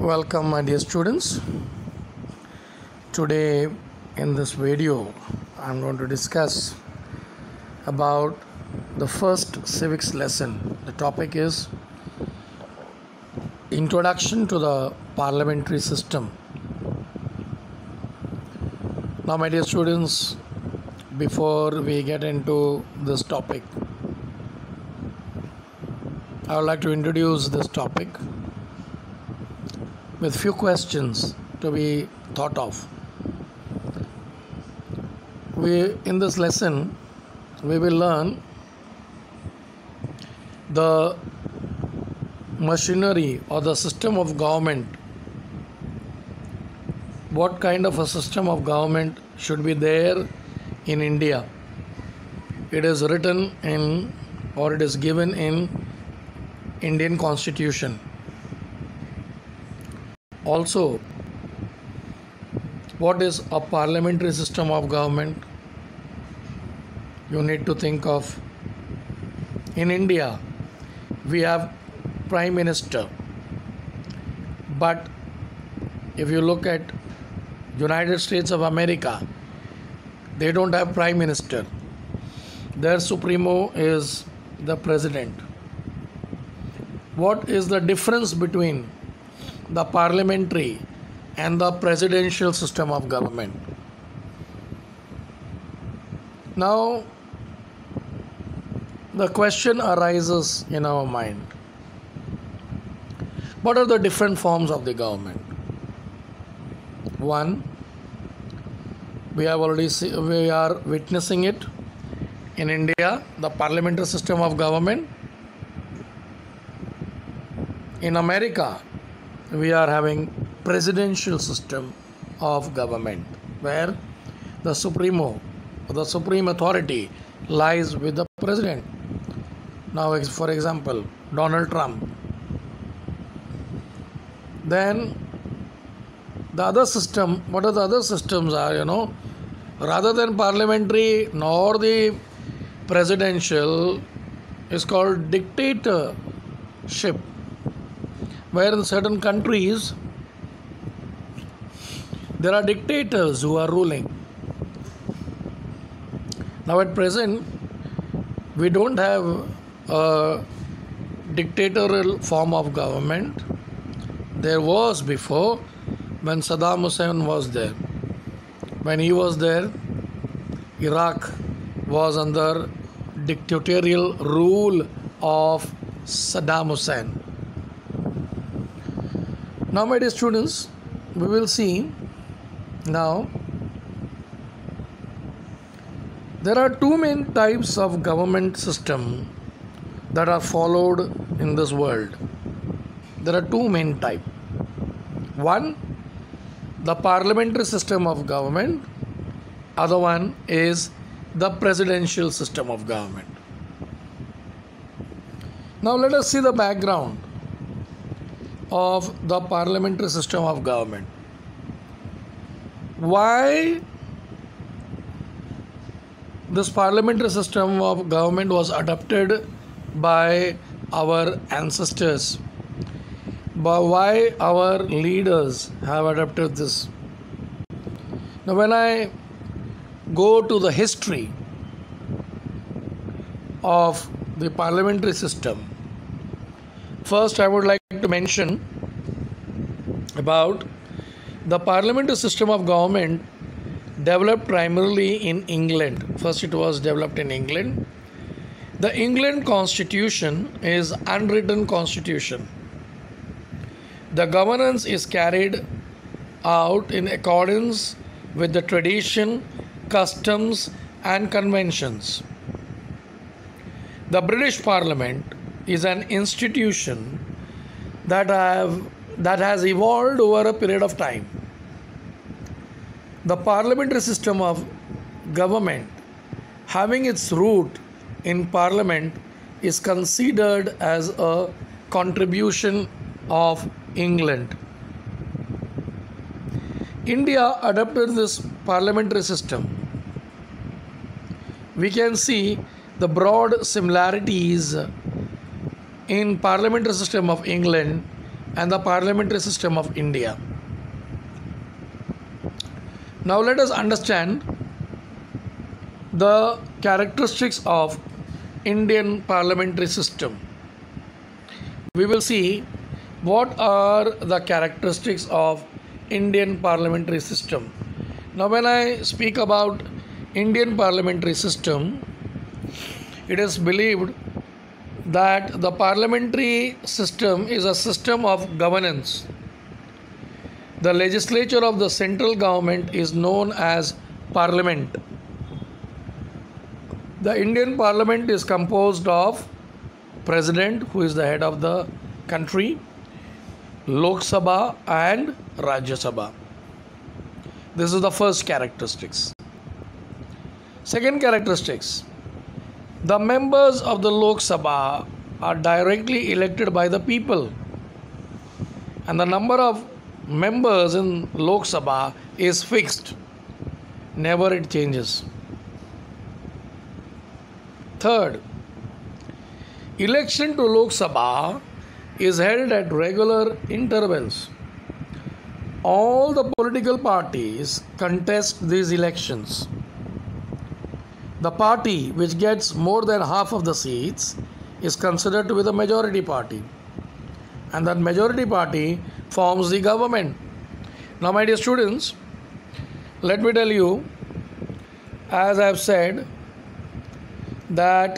Welcome, my dear students. Today in this video I'm going to discuss about the first civics lesson. The topic is Introduction to the Parliamentary System. Now, my dear students, before we get into this topic, I would like to introduce this topic with few questions to be thought of. In this lesson, we will learn the machinery or the system of government. What kind of a system of government should be there in India? It is written in, or it is given in, Indian Constitution. Also, what is a parliamentary system of government? You need to think of, in India, we have Prime Minister. But if you look at United States of America, they don't have Prime Minister. Their Supremo is the President. What is the difference between the parliamentary and the presidential system of government? Now, the question arises in our mind. What are the different forms of the government? One, we are witnessing it in India, the parliamentary system of government. In America, we are having presidential system of government, where the supreme authority lies with the president. Now, for example, Donald Trump. Then the other system, what are the other systems are, rather than parliamentary nor the presidential, is called dictatorship, where in certain countries there are dictators who are ruling. Now at present, we don't have a dictatorial form of government. There was before, when Saddam Hussein was there. When he was there, Iraq was under dictatorial rule of Saddam Hussein. Now, my dear students, we will see now there are two main types of government system that are followed in this world. There are two main types. One, the parliamentary system of government. Other one is the presidential system of government. Now let us see the background of the parliamentary system of government. Why this parliamentary system of government was adopted by our ancestors? But why our leaders have adopted this? Now, when I go to the history of the parliamentary system, first I would like to mention about the parliamentary system of government developed primarily in England. First, it was developed in England. The England Constitution is unwritten constitution. The governance is carried out in accordance with the tradition, customs, and conventions. The British Parliament is an institution that has evolved over a period of time. The parliamentary system of government, having its root in Parliament, is considered as a contribution of England. India adopted this parliamentary system. We can see the broad similarities in parliamentary system of England and the parliamentary system of India. Now let us understand the characteristics of Indian parliamentary system. We will see what are the characteristics of Indian parliamentary system. Now when I speak about Indian parliamentary system, it is believed that the parliamentary system is a system of governance. The legislature of the central government is known as parliament. The Indian parliament is composed of president, who is the head of the country, Lok Sabha and Rajya Sabha. This is the first characteristics. Second characteristics, the members of the Lok Sabha are directly elected by the people, and the number of members in Lok Sabha is fixed, never it changes. Third, election to Lok Sabha is held at regular intervals. All the political parties contest these elections. The party which gets more than half of the seats is considered to be the majority party, and that majority party forms the government. Now, my dear students, let me tell you, as I have said, that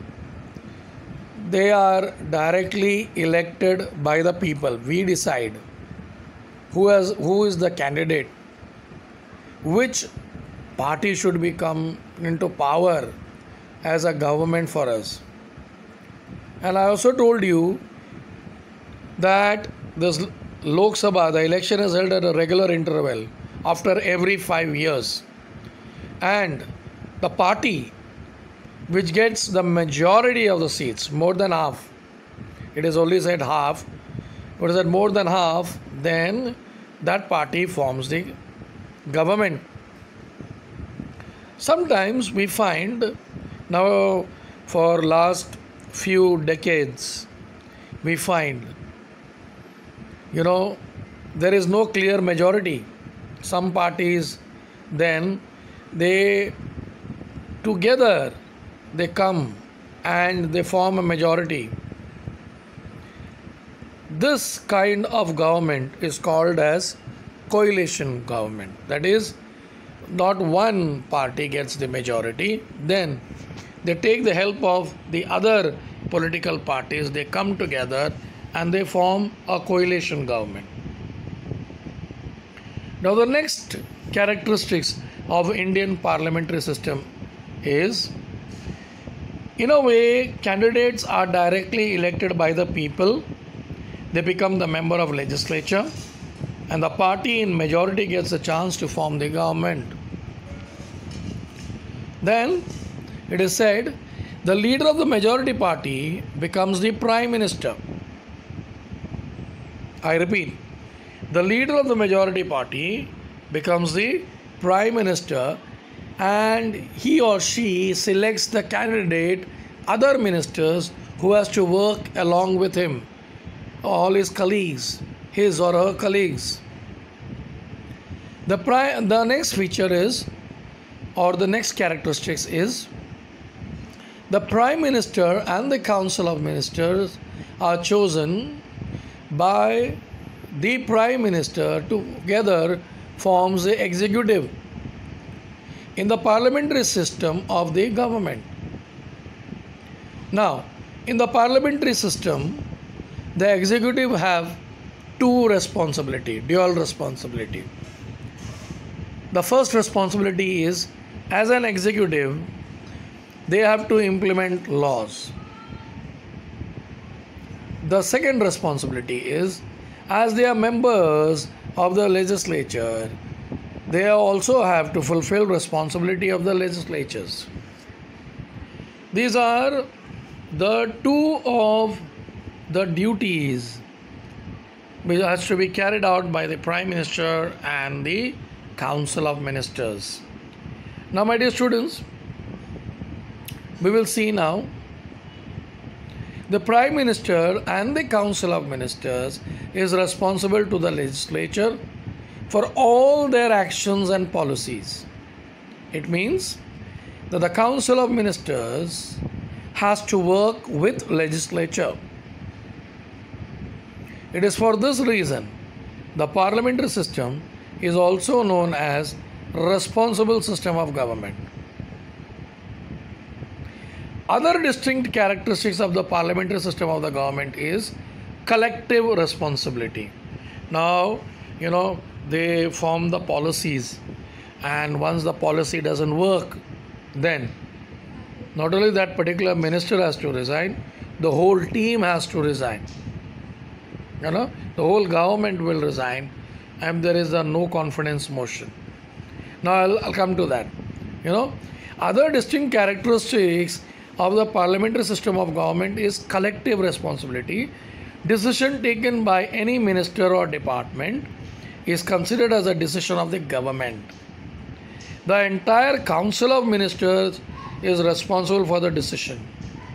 they are directly elected by the people. We decide who is the candidate, which party should become into power as a government for us. And I also told you that this Lok Sabha, the election is held at a regular interval after every 5 years, and the party which gets the majority of the seats, more than half, it is only said half, but is that more than half, then that party forms the government. Sometimes we find, now for last few decades, we find, there is no clear majority. Some parties, then they together they come and they form a majority. This kind of government is called as coalition government. That is, not one party gets the majority, then they take the help of the other political parties, they come together and they form a coalition government. Now the next characteristics of Indian parliamentary system is, in a way, candidates are directly elected by the people. They become the member of legislature, and the party in majority gets a chance to form the government. Then it is said the leader of the majority party becomes the prime minister. I repeat, the leader of the majority party becomes the prime minister, and he or she selects the candidate, other ministers who has to work along with him, all his colleagues, his or her colleagues. The next feature is, or the next characteristics is, the prime minister and the council of ministers are chosen by the prime minister. Together forms the executive in the parliamentary system of the government. Now, in the parliamentary system, the executive have dual responsibility. The first responsibility is, as an executive, they have to implement laws. The second responsibility is, as they are members of the legislature, they also have to fulfill responsibility of the legislatures. These are the two of the duties which has to be carried out by the Prime Minister and the Council of Ministers. Now, my dear students, we will see now The Prime Minister and the Council of Ministers is responsible to the legislature for all their actions and policies. It means that the Council of Ministers has to work with legislature. It is for this reason the parliamentary system is also known as responsible system of government. Other distinct characteristics of the parliamentary system of the government is collective responsibility. Now, they form the policies, and once the policy doesn't work, then not only that particular minister has to resign, the whole team has to resign. The whole government will resign, and there is a no confidence motion. Now I'll come to that. Other distinct characteristics of the parliamentary system of government is collective responsibility. Decision taken by any minister or department is considered as a decision of the government. The entire Council of Ministers is responsible for the decision.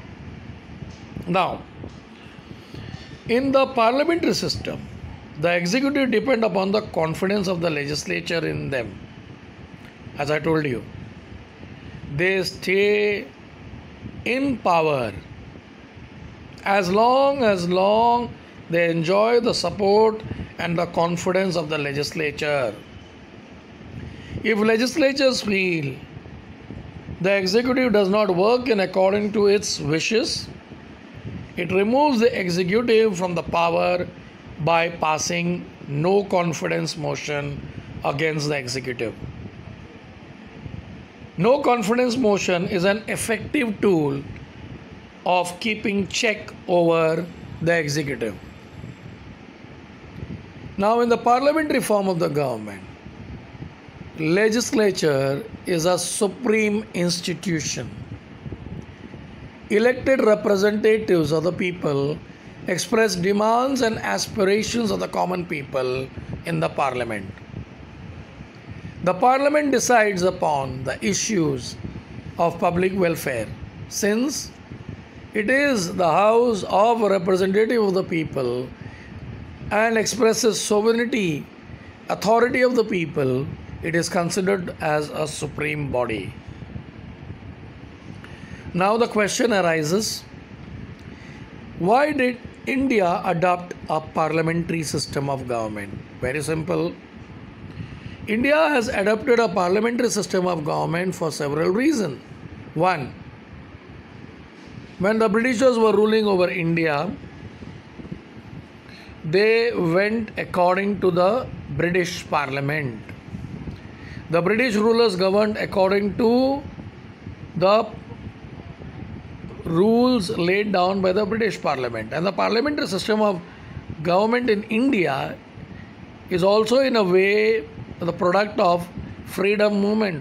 Now, in the parliamentary system, the executive depend upon the confidence of the legislature in them. As I told you, they stay in power as long they enjoy the support and the confidence of the legislature. If legislatures feel the executive does not work in according to its wishes, it removes the executive from the power by passing no confidence motion against the executive. No confidence motion is an effective tool of keeping check over the executive. Now, in the parliamentary form of the government, legislature is a supreme institution. Elected representatives of the people express demands and aspirations of the common people in the parliament. The parliament decides upon the issues of public welfare, since it is the house of representative of the people and expresses sovereignty, authority of the people. It is considered as a supreme body. Now the question arises, why did India adopt a parliamentary system of government? Very simple. India has adopted a parliamentary system of government for several reasons. One, when the Britishers were ruling over India, they went according to the British Parliament. The British rulers governed according to the rules laid down by the British Parliament. And the parliamentary system of government in India is also in a way the product of freedom movement.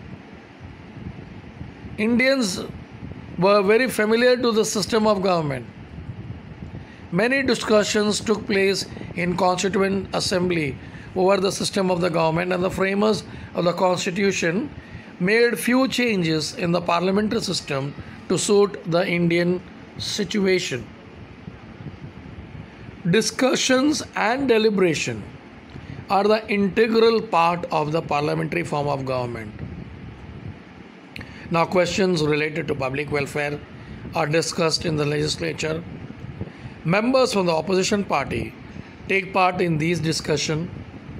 Indians were very familiar to the system of government. Many discussions took place in Constituent Assembly over the system of the government, and the framers of the Constitution made few changes in the parliamentary system to suit the Indian situation. Discussions and deliberation are the integral part of the parliamentary form of government. Now, questions related to public welfare are discussed in the legislature. Members from the opposition party take part in these discussions.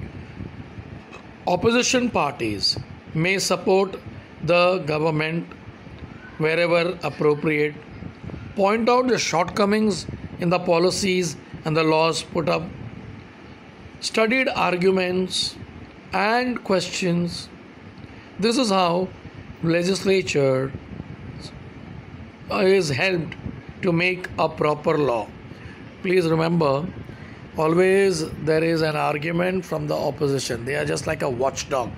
Opposition parties may support the government wherever appropriate, point out the shortcomings in the policies and the laws put up, studied arguments and questions. This is how legislature is helped to make a proper law. Please remember, always there is an argument from the opposition. They are just like a watchdog.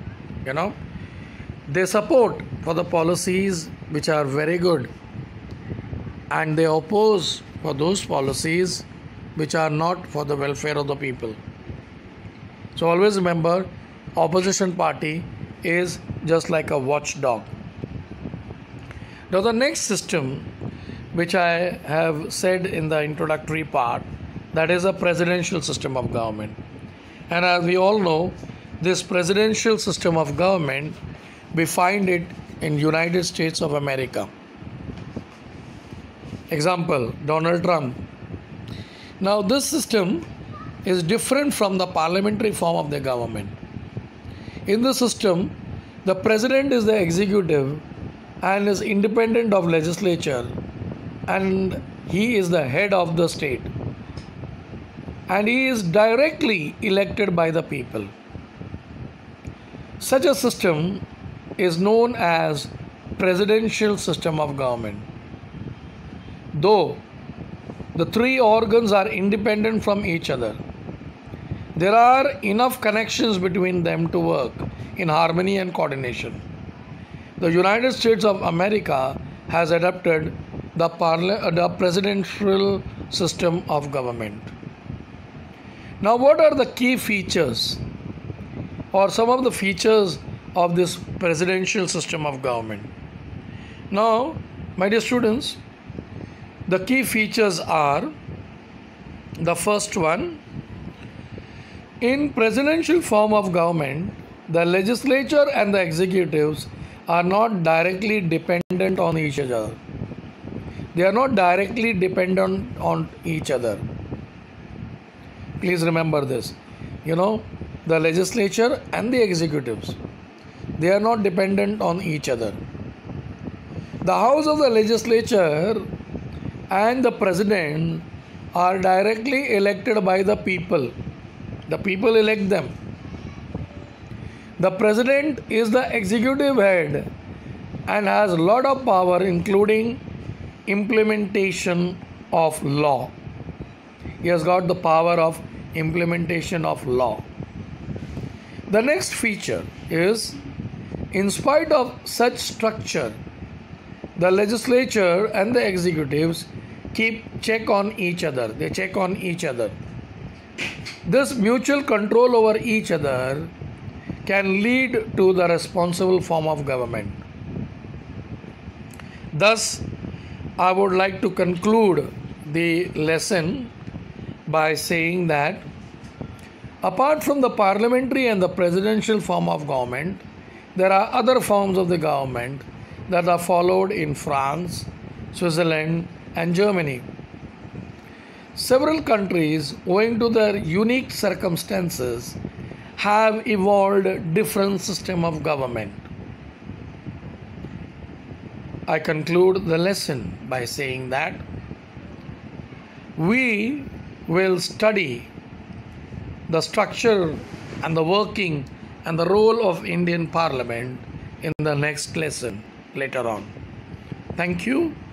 They support for the policies which are very good, and they oppose for those policies which are not for the welfare of the people. So always remember, opposition party is just like a watchdog. Now the next system which I have said in the introductory part, that is a presidential system of government. And as we all know, this presidential system of government, we find it in United States of America. Example, Donald Trump. Now this system is different from the parliamentary form of the government. In this system, the president is the executive and is independent of legislature, and he is the head of the state, and he is directly elected by the people. Such a system is known as presidential system of government. Though the three organs are independent from each other, there are enough connections between them to work in harmony and coordination. The United States of America has adopted the presidential system of government. Now, what are the key features or some of the features of this presidential system of government? Now, my dear students, the key features are: the first one, in presidential form of government, the legislature and the executives are not directly dependent on each other. They are not directly dependent on each other. Please remember this. The legislature and the executives, they are not dependent on each other. The house of the legislature and the president are directly elected by the people. The people elect them. The president is the executive head and has a lot of power, including implementation of law. He has got the power of implementation of law. The next feature is, in spite of such structure, the legislature and the executives keep check on each other. They check on each other. This mutual control over each other can lead to the responsible form of government. Thus, I would like to conclude the lesson by saying that apart from the parliamentary and the presidential form of government, there are other forms of the government that are followed in France, Switzerland, and Germany. Several countries, owing to their unique circumstances, have evolved different system of government. I conclude the lesson by saying that we will study the structure and the working and the role of Indian Parliament in the next lesson later on. Thank you.